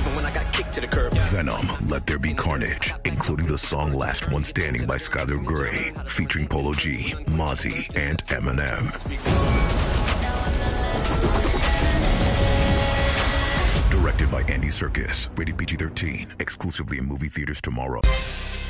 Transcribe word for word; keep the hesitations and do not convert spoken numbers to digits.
even when I got kicked to the curb. Venom, Let There Be Carnage, including the song Last One Standing by Skylar Grey, featuring Polo G, Mozzy, and Eminem. Directed by Andy Serkis, rated P G thirteen, exclusively in movie theaters tomorrow.